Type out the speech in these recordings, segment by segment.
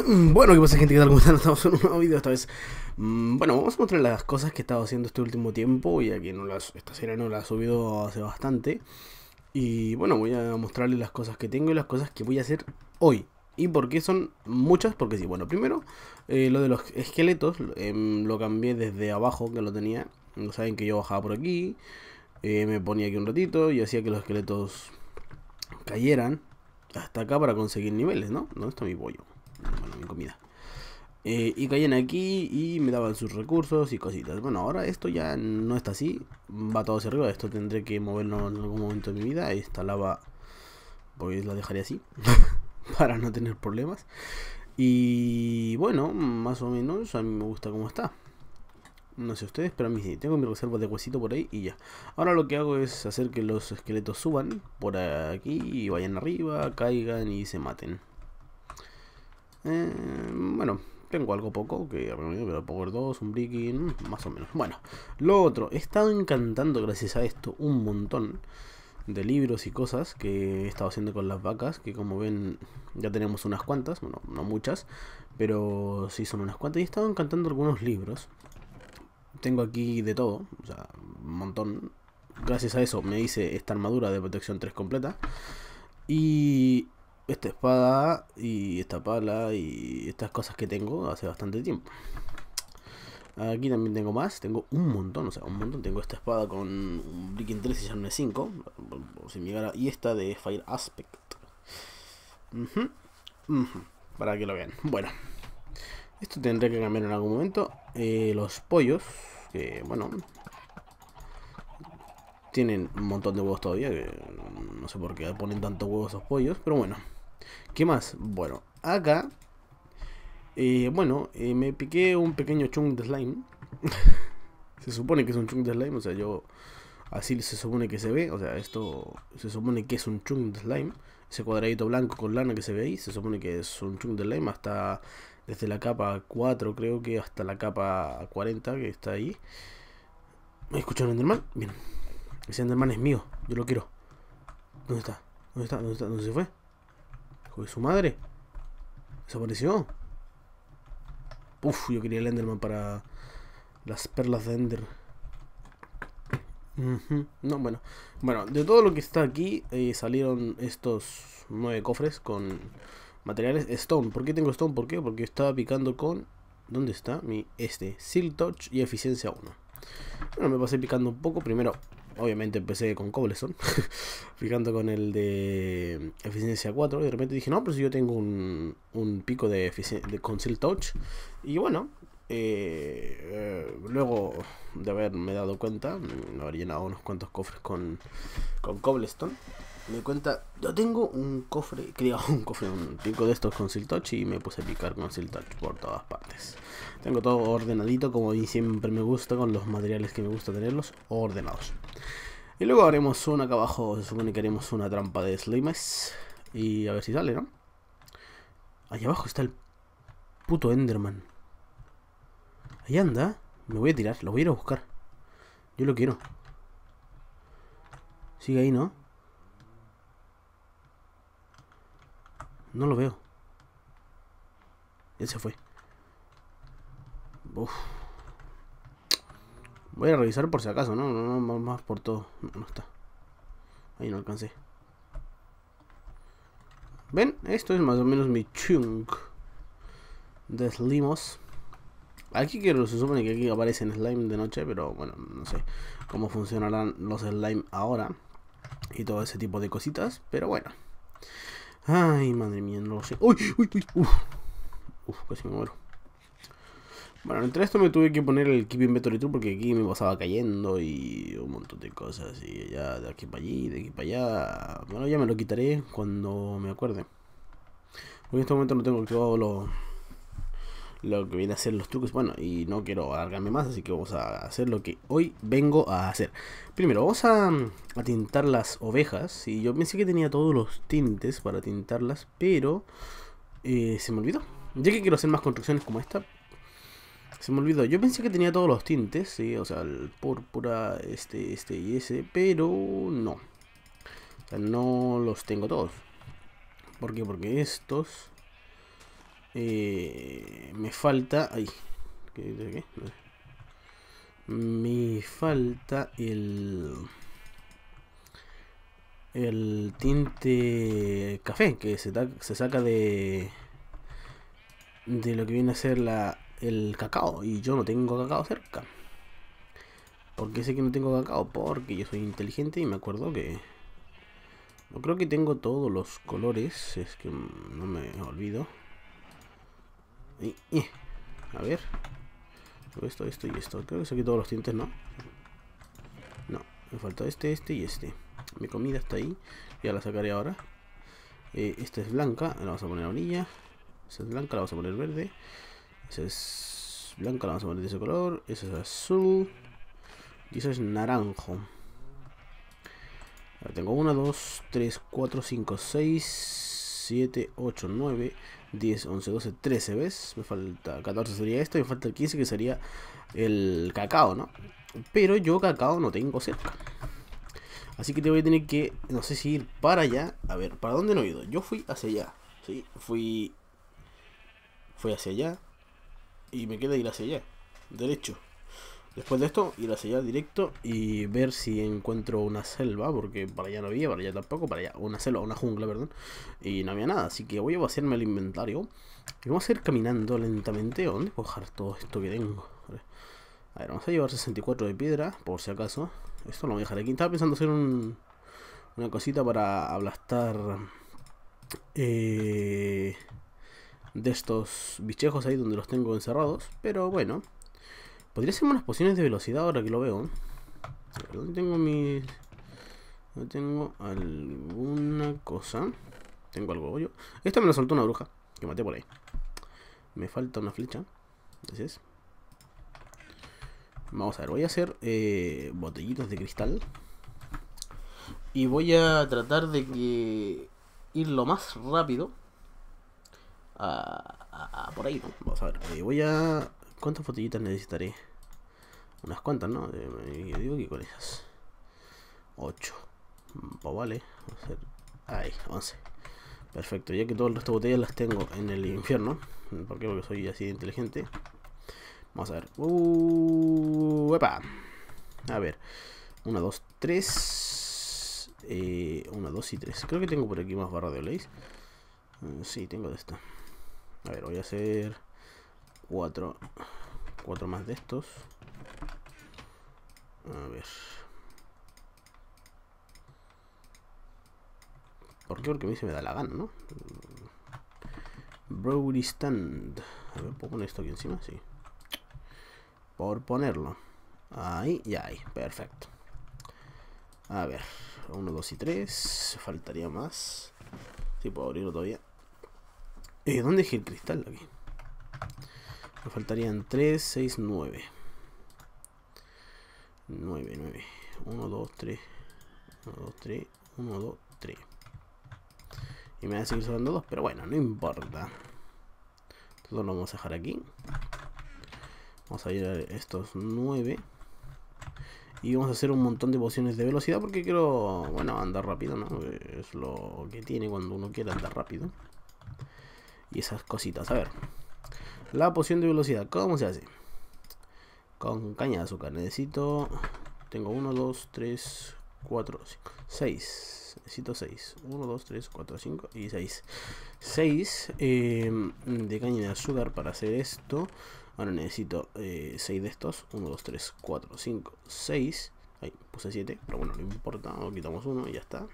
Bueno, ¿qué pasa, gente? ¿Qué tal? ¿Cómo están? Estamos en un nuevo video esta vez. Bueno, vamos a mostrar las cosas que he estado haciendo este último tiempo, ya que esta serie no la he subido hace bastante. Y bueno, voy a mostrarles las cosas que tengo y las cosas que voy a hacer hoy. ¿Y por qué son muchas? Porque sí, bueno, primero, lo de los esqueletos, lo cambié desde abajo, que lo tenía. No saben que yo bajaba por aquí, me ponía aquí un ratito y hacía que los esqueletos cayeran hasta acá para conseguir niveles, ¿no? ¿Dónde está mi pollo? Bueno, mi comida. Y caían aquí y me daban sus recursos y cositas. Bueno, ahora esto ya no está así. Va todo hacia arriba. Esto tendré que moverlo en algún momento de mi vida. Esta lava, pues la dejaré así. Para no tener problemas. Y bueno, más o menos a mí me gusta cómo está. No sé ustedes, pero a mí sí. Tengo mi reserva de huesito por ahí y ya. Ahora lo que hago es hacer que los esqueletos suban por aquí y vayan arriba, caigan y se maten. Bueno, tengo algo poco, pero Power 2, un Breaking, más o menos. Bueno, lo otro, he estado encantando gracias a esto un montón de libros y cosas que he estado haciendo con las vacas, que como ven ya tenemos unas cuantas, bueno, no muchas, pero sí son unas cuantas y he estado encantando algunos libros. Tengo aquí de todo, o sea, un montón. Gracias a eso me hice esta armadura de protección 3 completa. Y esta espada y esta pala y estas cosas que tengo hace bastante tiempo. Aquí también tengo más, tengo un montón, o sea, un montón. Tengo esta espada con un Breaking 3 y Sharpness 5, por si me llegara, y esta de Fire Aspect. Para que lo vean. Bueno, esto tendré que cambiar en algún momento. Los pollos, que bueno, tienen un montón de huevos todavía, que no sé por qué ponen tantos huevos esos pollos, pero bueno. ¿Qué más? Bueno, acá, me piqué un pequeño chunk de slime. Se supone que es un chunk de slime, o sea, así se supone que se ve, o sea, esto se supone que es un chunk de slime. Ese cuadradito blanco con lana que se ve ahí, se supone que es un chunk de slime hasta, desde la capa 4 creo que hasta la capa 40 que está ahí. ¿Me escucharon Enderman? Bien. Ese Enderman es mío, yo lo quiero. ¿Dónde está? ¿Dónde está? ¿Dónde está? ¿Dónde se fue? ¿Hijo de su madre? ¿Desapareció? Uf, yo quería el Enderman para las perlas de Ender. No, bueno. Bueno, de todo lo que está aquí salieron estos 9 cofres con materiales Stone. ¿Por qué tengo Stone? ¿Por qué? Porque estaba picando con... ¿Dónde está? Seal Touch y eficiencia 1. Bueno, me pasé picando un poco. Primero, obviamente empecé con Cobblestone. Picando con el de eficiencia 4. Y de repente dije, no, pero si yo tengo un pico con Seal Touch. Y bueno, luego de haberme dado cuenta, de haber llenado unos cuantos cofres con Cobblestone, me di cuenta, yo tengo un cofre, un pico de estos con Seal Touch y me puse a picar con Seal Touch por todas partes. Tengo todo ordenadito, como siempre me gusta, con los materiales que me gusta tenerlos ordenados. Y luego haremos una acá abajo, se supone que haremos una trampa de slimes y a ver si sale, ¿no? Allá abajo está el puto Enderman. Ahí anda. Me voy a tirar, lo voy a ir a buscar. Yo lo quiero. Sigue ahí, ¿no? No lo veo. Él se fue. Uf. Voy a revisar por si acaso, ¿no? No, más por todo. No, no está. Ahí no alcancé. ¿Ven? Esto es más o menos mi chunk de slimos. Aquí que se supone que aquí aparecen slime de noche, pero bueno, no sé cómo funcionarán los slime ahora y todo ese tipo de cositas, pero bueno. Ay, madre mía, no lo sé. ¡Uy! ¡Uy! ¡Uy! Uf, casi me muero. Bueno, entre esto me tuve que poner el Keep Inventory Tool porque aquí me pasaba cayendo y un montón de cosas. Y ya de aquí para allí, de aquí para allá. Bueno, ya me lo quitaré cuando me acuerde. Porque en este momento no tengo activado lo que viene a ser los trucos. Bueno, y no quiero alargarme más, así que vamos a hacer lo que hoy vengo a hacer. Primero, vamos a tintar las ovejas. Y yo pensé que tenía todos los tintes para tintarlas, pero se me olvidó. Ya que quiero hacer más construcciones como esta, se me olvidó. Yo pensé que tenía todos los tintes, ¿sí? O sea, el púrpura, este y ese, pero no. O sea, no los tengo todos. ¿Por qué? Porque estos Me falta... Ay, ¿qué? Me falta el tinte café que se saca de lo que viene a ser el cacao. Y yo no tengo cacao cerca. ¿Por qué sé que no tengo cacao? Porque yo soy inteligente y me acuerdo que... No creo que tengo todos los colores. Es que no me olvido. A ver. Esto y esto. Creo que saqué todos los tintes, ¿no? No, me falta este y este. Mi comida está ahí. Ya la sacaré ahora. Esta es blanca, la vamos a poner amarilla. Esta es blanca, la vamos a poner verde. Esa es blanca, la vamos a poner de ese color. Esa es azul. Y esa es naranjo. Ahora tengo 1, 2, 3, 4, 5, 6, 7, 8, 9, 10, 11, 12, 13, ¿ves? Me falta 14 sería esto y me falta el 15 que sería el cacao, ¿no? Pero yo cacao no tengo cerca. Así que te voy a tener que, no sé si ir para allá. A ver, ¿para dónde no he ido? Yo fui hacia allá, ¿sí? Fui hacia allá y me queda ir hacia allá, derecho. Después de esto, ir hacia allá directo y ver si encuentro una selva, porque para allá no había, para allá tampoco, para allá una selva, una jungla, perdón, y no había nada, así que voy a vaciarme el inventario y vamos a ir caminando lentamente. ¿Dónde puedo dejar todo esto que tengo? A ver, vamos a llevar 64 de piedra, por si acaso. Esto lo voy a dejar aquí. Estaba pensando hacer una cosita para aplastar de estos bichejos ahí donde los tengo encerrados, pero bueno. Podría hacerme unas pociones de velocidad ahora que lo veo. ¿Dónde tengo mis...? No tengo alguna cosa. Tengo algo yo. Esta me la soltó una bruja que maté por ahí. Me falta una flecha. Entonces, vamos a ver. Voy a hacer botellitas de cristal. Y voy a tratar de que ir lo más rápido por ahí, ¿no? Vamos a ver. Voy a... ¿Cuántas botellitas necesitaré? Unas cuantas, ¿no? Yo digo que con esas 8. Pues vale. Vamos a hacer... Ahí, 11. Perfecto, ya que todo el resto de botellas las tengo en el infierno. ¿Por qué? Porque soy así de inteligente. Vamos a ver. ¡Epa! A ver. 1, 2, 3. 1, 2 y 3. Creo que tengo por aquí más barra de Blaze. Sí, tengo de esta. A ver, voy a hacer 4 más de estos. A ver. ¿Por qué? Porque a mí se me da la gana, ¿no? Brewery Stand. A ver, ¿puedo poner esto aquí encima? Sí. Por ponerlo. Ahí y ahí. Perfecto. A ver. 1, 2 y 3. Faltaría más. Sí, puedo abrirlo todavía. ¿Dónde dejé el cristal? Aquí. Me faltarían 3, 6, 9. 9. 1, 2, 3. 1, 2, 3. 1, 2, 3. Y me va a seguir sobrando 2, pero bueno, no importa. Entonces lo vamos a dejar aquí. Vamos a ir a estos 9. Y vamos a hacer un montón de pociones de velocidad porque quiero, bueno, andar rápido, ¿no? Es lo que tiene cuando uno quiere andar rápido. Y esas cositas, a ver. La poción de velocidad, ¿cómo se hace? Con caña de azúcar. Necesito... Tengo 1, 2, 3, 4, 5, 6. Necesito 6. 1, 2, 3, 4, 5 y 6. 6 de caña de azúcar para hacer esto. Ahora necesito 6 de estos. 1, 2, 3, 4, 5, 6. Ahí puse 7, pero bueno, no importa. Quitamos 1 y ya está.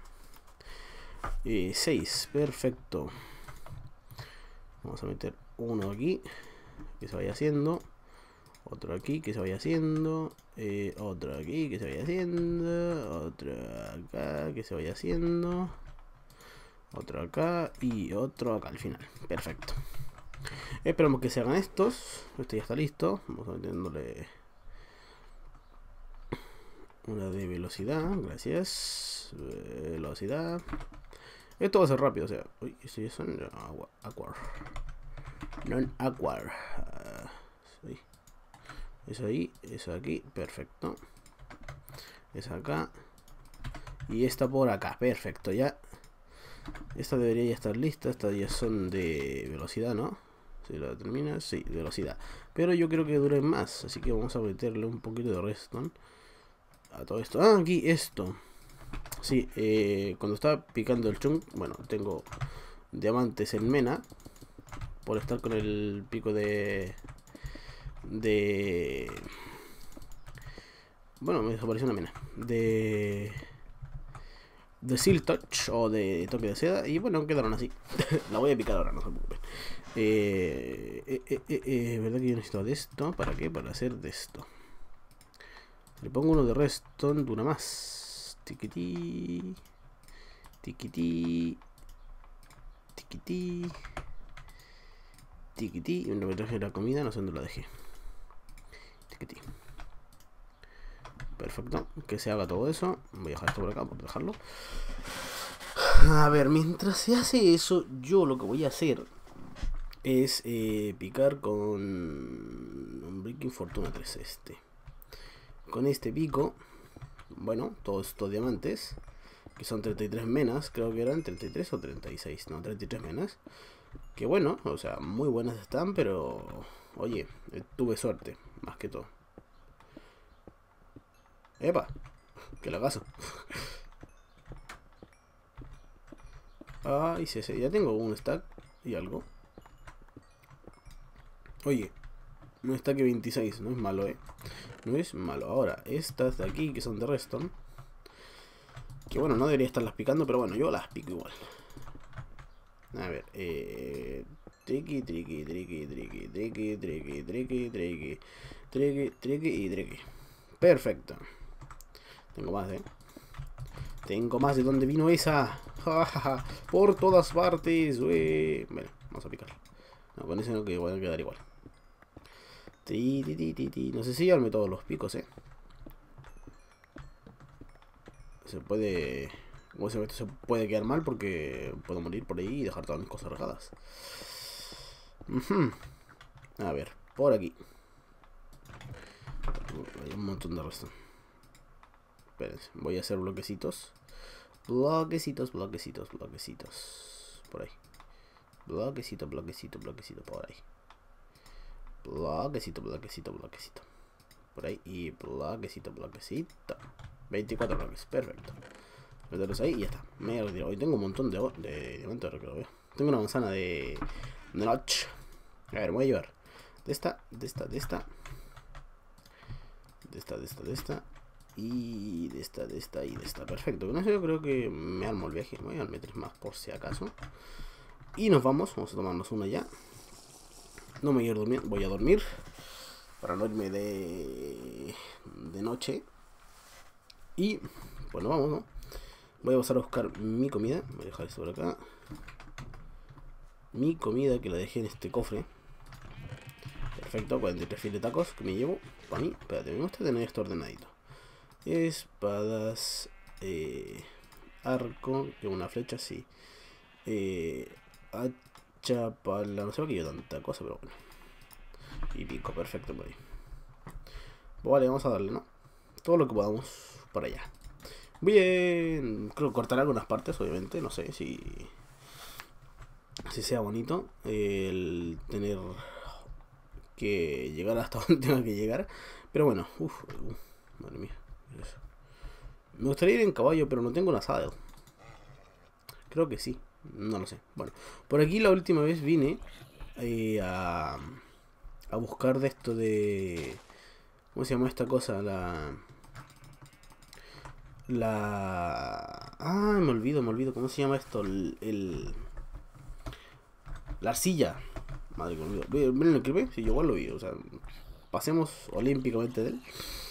6, perfecto. Vamos a meter uno aquí, que se vaya haciendo. Otro aquí, que se vaya haciendo. Otro aquí, que se vaya haciendo. Otro acá, que se vaya haciendo. Otro acá y otro acá al final. Perfecto. Esperamos que se hagan estos. Este ya está listo. Vamos a metiéndole una de velocidad. Gracias. Velocidad. Esto va a ser rápido, o sea. Uy, esto ya son aquar. Non-aquar. Eso ahí, eso aquí, perfecto. Esa acá. Y esta por acá, perfecto, ya. Esta debería ya estar lista. Estas ya son de velocidad, ¿no? Si la termina, sí, velocidad. Pero yo creo que dure más, así que vamos a meterle un poquito de redstone a todo esto. Ah, aquí esto. Sí, cuando estaba picando el chunk, bueno, tengo diamantes en mena por estar con el pico de... Bueno, me desapareció una mena. De Seal Touch o de toque de seda. Y bueno, quedaron así. La voy a picar ahora, no se preocupen. ¿Verdad que yo necesito de esto? ¿Para qué? Para hacer de esto. Le pongo uno de redstone, dura más. Tiquití. Tiquití. Tiquití. Tiquití. Y me traje la comida, no sé dónde la dejé. Tiquití. Perfecto, que se haga todo eso. Voy a dejar esto por acá, por dejarlo. A ver, mientras se hace eso, yo lo que voy a hacer es picar con un Breaking Fortuna 3 este. Con este pico, bueno, todos estos diamantes, que son 33 menas, creo que eran 33 o 36, no, 33 menas. Que bueno, o sea, muy buenas están, pero oye, tuve suerte, más que todo. ¡Epa! ¡Que la caso! Ay, sí, ya tengo un stack y algo. Oye, un stack de 26, no es malo, no es malo. Ahora, estas de aquí que son de redstone, que bueno, no debería estarlas picando, pero bueno, yo las pico igual. A ver, triqui, triqui, triqui, triqui, triqui, triqui, triqui, triqui, triqui, triqui y triqui. Perfecto. Tengo más, tengo más de donde vino esa. Por todas partes, Bueno, vamos a picar. No, con ese no, que va a quedar igual. No sé si llevarme todos los picos, Se puede... Esto se puede quedar mal porque puedo morir por ahí y dejar todas mis cosas regadas. A ver, por aquí. Hay un montón de resto. Espérense, voy a hacer bloquecitos. Bloquecitos, bloquecitos, bloquecitos. Por ahí. Bloquecito, bloquecito, bloquecito, por ahí. Bloquecito, bloquecito, bloquecito. Por ahí. Y bloquecito, bloquecito. 24 bloques, perfecto. Meterlos ahí y ya está. Me retiro. Hoy tengo un montón de diamantes, creo que tengo una manzana de notch. A ver, voy a llevar de esta, de esta, de esta. De esta, de esta, de esta. Y de esta, de esta y de esta. Perfecto. Con eso yo creo que me armo el viaje. Voy a darme 3 más por si acaso. Y nos vamos. Vamos a tomarnos una ya. No me voy a dormir. Voy a dormir. Para no irme de noche. Y bueno, vamos, ¿no? Voy a pasar a buscar mi comida. Voy a dejar esto por acá. Mi comida que la dejé en este cofre. Perfecto, 43 filet de tacos que me llevo. Para mí, espérate, me gusta tener esto ordenadito. Espadas. Arco. Que una flecha, sí. Hacha, pala. No sé por qué yo tanta cosa, pero bueno. Y pico, perfecto por ahí. Vale, vamos a darle, ¿no? Todo lo que podamos para allá. Bien, creo que cortar algunas partes, obviamente. No sé si sea bonito el tener que llegar hasta donde tenga que llegar. Pero bueno, madre mía. Me gustaría ir en caballo, pero no tengo una saddle. Creo que sí, no lo sé. Bueno, por aquí la última vez vine a buscar de esto de... ¿Cómo se llama esta cosa? me olvido. ¿Cómo se llama esto? La arcilla. Madre que me olvido. ¿Ven el clip? Sí, yo igual lo vi. O sea, pasemos olímpicamente de él.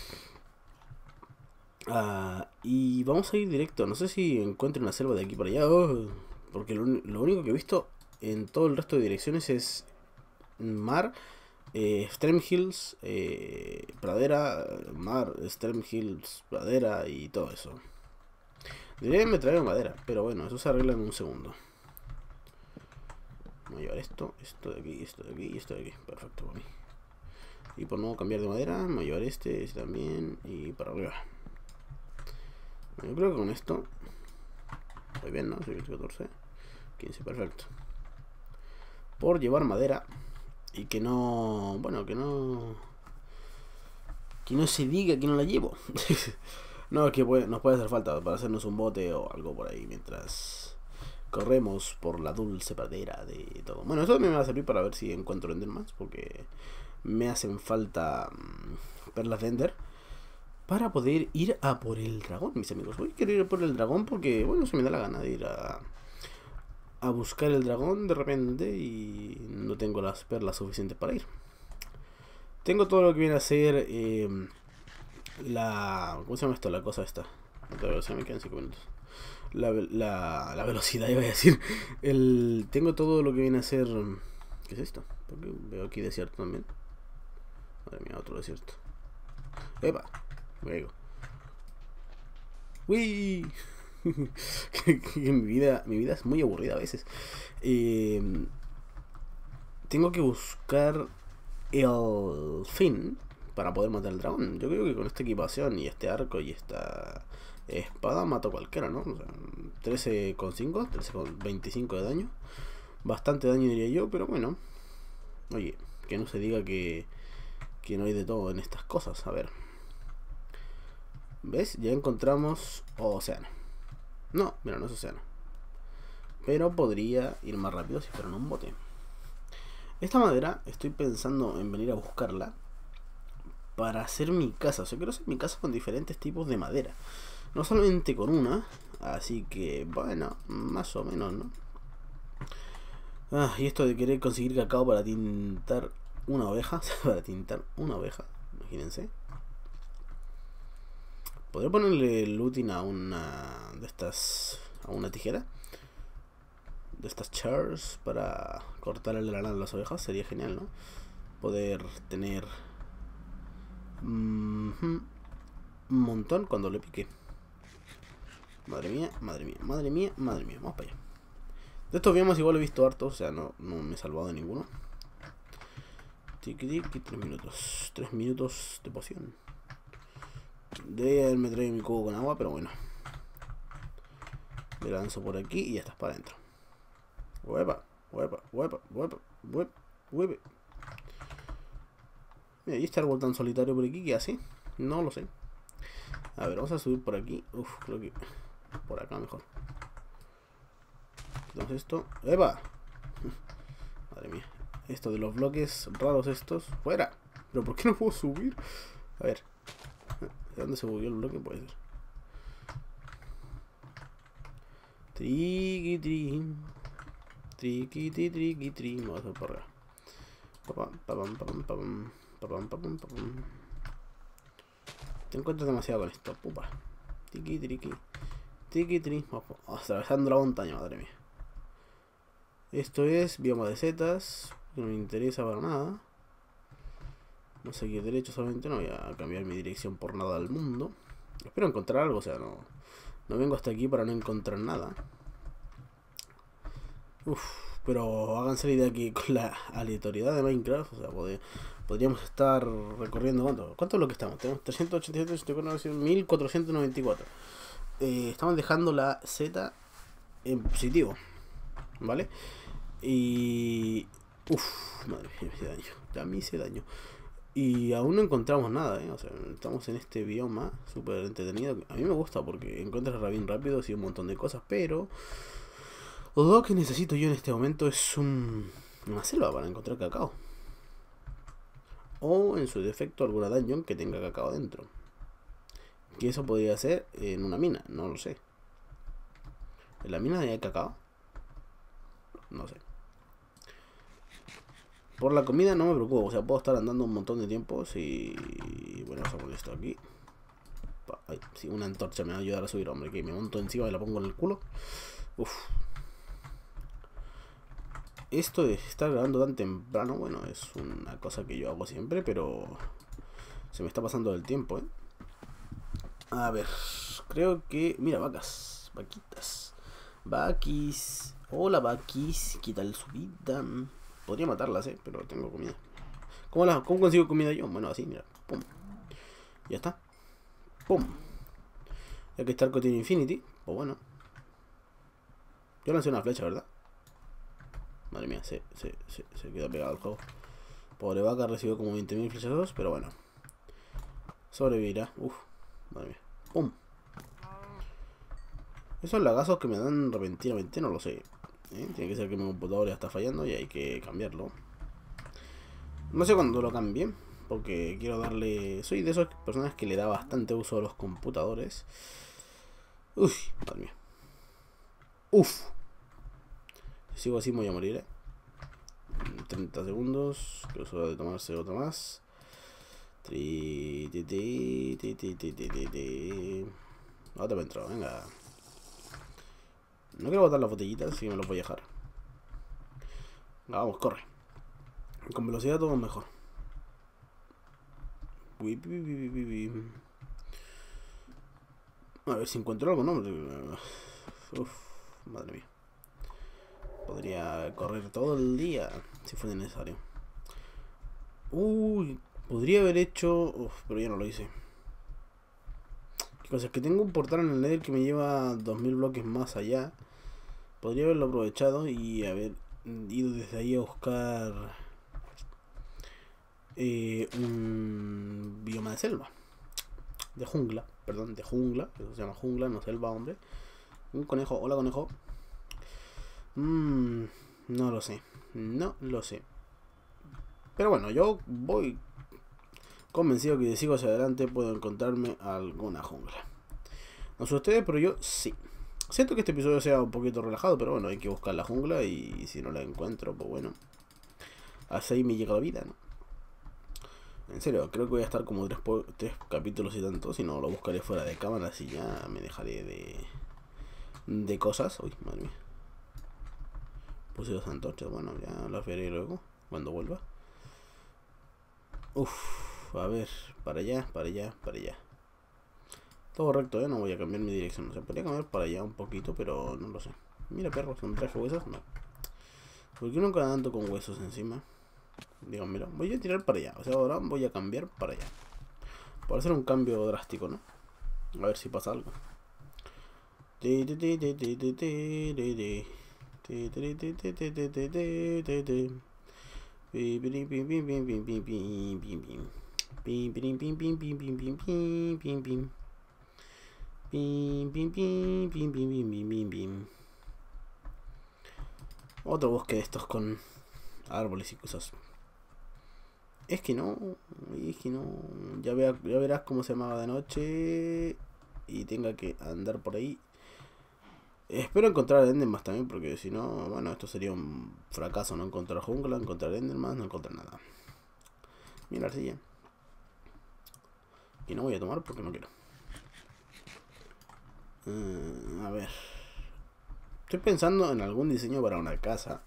Y vamos a ir directo. No sé si encuentro una selva de aquí para allá. Porque lo único que he visto en todo el resto de direcciones es mar, Extreme Hills, pradera, mar, Extreme Hills, pradera y todo eso. Debería me traer madera, pero bueno, eso se arregla en un segundo. Voy a llevar esto de aquí, esto de aquí y esto de aquí. Perfecto para mí. Y por no cambiar de madera, voy a llevar este también y para arriba. Yo creo que con esto voy bien, ¿no? 14, 15, perfecto. Por llevar madera Y que no... Bueno, que no se diga que no la llevo. No, es que nos puede hacer falta para hacernos un bote o algo por ahí mientras corremos por la dulce pradera de todo. Bueno, eso me va a servir para ver si encuentro Endermans, porque me hacen falta perlas de Ender para poder ir a por el dragón, mis amigos. Voy a querer ir a por el dragón porque, bueno, se me da la gana de ir a buscar el dragón de repente y no tengo las perlas suficientes para ir. Tengo todo lo que viene a ser ¿cómo se llama esto? La cosa esta. Se me quedan 5 minutos. La velocidad, iba a decir. Tengo todo lo que viene a ser... ¿Qué es esto? Porque veo aquí desierto también. Madre mía, otro desierto. ¡Epa! Me caigo. ¡Uy! mi vida es muy aburrida a veces. Tengo que buscar el fin para poder matar al dragón. Yo creo que con esta equipación y este arco y esta espada mato a cualquiera, ¿no? O sea, 13,5, 13,25 de daño. Bastante daño diría yo, pero bueno. Oye, que no se diga que no hay de todo en estas cosas. A ver. ¿Ves? Ya encontramos océano. No, mira, no es océano. Pero podría ir más rápido si fuera en un bote. Esta madera estoy pensando en venir a buscarla para hacer mi casa. O sea, quiero hacer mi casa con diferentes tipos de madera. No solamente con una. Así que, bueno, más o menos, ¿no? Y esto de querer conseguir cacao para tintar una oveja. Para tintar una oveja, imagínense. Podría ponerle looting a una de estas... A una tijera de estas chairs para cortarle la lana a las ovejas. Sería genial, ¿no? Poder tener un montón cuando le pique. Madre mía, madre mía, madre mía, madre mía. Vamos para allá. De estos biomas igual he visto harto, o sea, no me he salvado de ninguno. Tiki tiki, 3 minutos. 3 minutos de poción. Debería haberme traído mi cubo con agua, pero bueno. Me lanzo por aquí y ya estás para adentro. Huepa, huepa, huepa, huepa, huepa, huepa. Mira, ¿y este árbol tan solitario por aquí qué hace? No lo sé. A ver, vamos a subir por aquí. Uf, creo que por acá mejor. Quitamos esto. ¡Epa! Madre mía. Esto de los bloques raros estos. ¡Fuera! ¿Pero por qué no puedo subir? A ver. ¿De dónde se movió el bloque? Puede ser. Triqui tri. Triqui tri triqui tri. Vamos a por acá. Papam, papam, papam, papam. Papam, papam, papam. Te encuentras demasiado con esto, pupa. Tiki triqui. Tiki tri. Atravesando la montaña, madre mía. Esto es bioma de setas. Que no me interesa para nada. No sé qué derecho, solamente no voy a cambiar mi dirección por nada del mundo. Espero encontrar algo, o sea, no vengo hasta aquí para no encontrar nada. Uf, pero háganse la idea que con la aleatoriedad de Minecraft, o sea, podríamos estar recorriendo... ¿Cuánto es lo que estamos? Tenemos 387, 1494. Estamos dejando la Z en positivo, ¿vale? Y... Uf, madre mía, me hice daño. Ya me hice daño. Y aún no encontramos nada, ¿eh? O sea, estamos en este bioma súper entretenido. A mí me gusta porque encuentras bien rápido y un montón de cosas, pero... Lo que necesito yo en este momento es una selva para encontrar cacao. O en su defecto alguna dungeon que tenga cacao dentro. Que eso podría ser en una mina, no lo sé. ¿En la mina hay cacao? No sé. Por la comida no me preocupo, o sea, puedo estar andando un montón de tiempo si... Bueno, vamos a poner esto aquí. Ay, sí, una antorcha me va a ayudar a subir, hombre, que me monto encima y la pongo en el culo. Uf. Esto de estar grabando tan temprano, bueno, es una cosa que yo hago siempre, pero se me está pasando el tiempo, ¿eh? A ver, creo que... Mira, vacas, vaquitas, vaquis. Hola, vaquis, ¿qué tal su vida? Podría matarlas, pero tengo comida. ¿Cómo consigo comida yo? Bueno, así, mira, pum. Ya está. Pum. Ya que este arco tiene infinity, pues bueno. Yo lancé una flecha, ¿verdad? Madre mía, se quedó pegado al juego. Pobre vaca, recibió como 20.000 flechazos, pero bueno. Sobrevivirá. Uf, madre mía. ¡Pum! Esos lagazos que me dan repentinamente no lo sé. Tiene que ser que mi computador ya está fallando y hay que cambiarlo. No sé cuándo lo cambie, porque quiero darle... Soy de esas personas que le da bastante uso a los computadores. Uy, madre mía. Uf. Si sigo así me voy a morir, 30 segundos. Que es hora de tomarse otra más. Otra me entró, venga. No quiero botar las botellitas, así que me los voy a dejar. Vamos, corre. Con velocidad todo mejor. A ver si encuentro algo, ¿no? Uf, madre mía. Podría correr todo el día si fuera necesario. Uy, podría haber hecho... Uf, pero ya no lo hice. ¿Qué cosa? Es que tengo un portal en el Nether que me lleva 2000 bloques más allá. Podría haberlo aprovechado y haber ido desde ahí a buscar un bioma de selva. De jungla, perdón, de jungla. Eso se llama jungla, no selva, hombre. Un conejo, hola conejo. No lo sé, no lo sé. Pero bueno, yo voy convencido que si sigo hacia adelante puedo encontrarme alguna jungla. No sé ustedes, pero yo sí. Siento que este episodio sea un poquito relajado, pero bueno, hay que buscar la jungla y si no la encuentro, pues bueno. Así me llega la vida, ¿no? En serio, creo que voy a estar como 3 capítulos y tanto, si no lo buscaré fuera de cámara, así ya me dejaré de cosas. Uy, madre mía. Puse los antorchas, bueno, ya las veré luego, cuando vuelva. Uf, a ver, para allá, para allá, para allá. Todo recto, no voy a cambiar mi dirección. O sea, podría cambiar para allá un poquito, pero no lo sé. Mira, perro, ¿son traje huesos? No. ¿Por qué nunca ando con huesos encima? Digo, mira, voy a tirar para allá. O sea, ahora voy a cambiar para allá. Por hacer un cambio drástico, ¿no? A ver si pasa algo. Otro bosque de estos con árboles y cosas. Es que no. Ya verás cómo se llamaba de noche. Y tenga que andar por ahí. Espero encontrar Enderman también, porque si no, bueno, esto sería un fracaso. No encontrar jungla, encontrar Enderman, no encontrar nada. Mira la arcilla. Y no voy a tomar porque no quiero. A ver. Estoy pensando en algún diseño para una casa.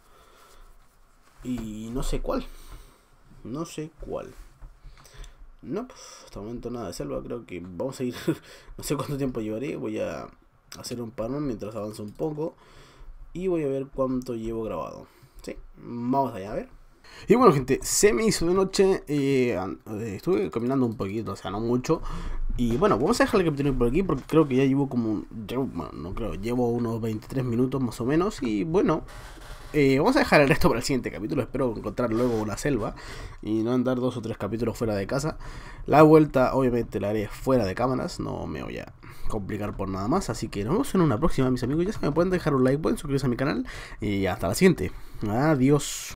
Y no sé cuál. No sé cuál. No, pues, hasta el momento nada de selva. Creo que vamos a ir. No sé cuánto tiempo llevaré. Voy a hacer un parón mientras avance un poco. Y voy a ver cuánto llevo grabado. Sí, vamos allá a ver. Y bueno, gente, se me hizo de noche. Estuve caminando un poquito, o sea, no mucho. Y bueno, vamos a dejar el capítulo por aquí porque creo que ya llevo como... Bueno, no creo, llevo unos 23 minutos más o menos. Y bueno, vamos a dejar el resto para el siguiente capítulo. Espero encontrar luego una selva y no andar 2 o 3 capítulos fuera de casa. La vuelta obviamente la haré fuera de cámaras, no me voy a complicar por nada más. Así que nos vemos en una próxima, mis amigos. Ya se me pueden dejar un like, pueden suscribirse a mi canal. Y hasta la siguiente. Adiós.